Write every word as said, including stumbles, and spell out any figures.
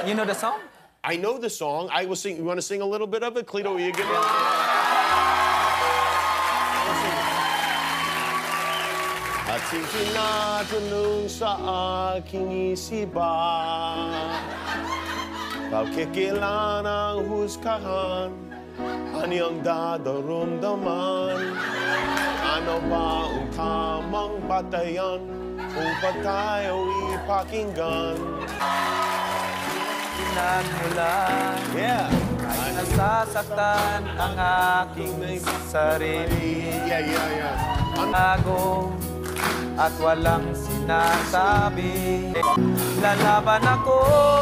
You know the song? I know the song. I will sing. You want to sing a little bit of it? Clito, will you give me a little? At tinatanong sa aking isipan, pagkikilan ang huskahan, anyang dadarumdaman, ano ba ang tamang batayan upang tayo ipakinggan? Pinagmulan, Yeah. kahit nasasaktan ang aking sarili. Yeah, yeah, yeah. Bago at walang sinasabi, lalaban ako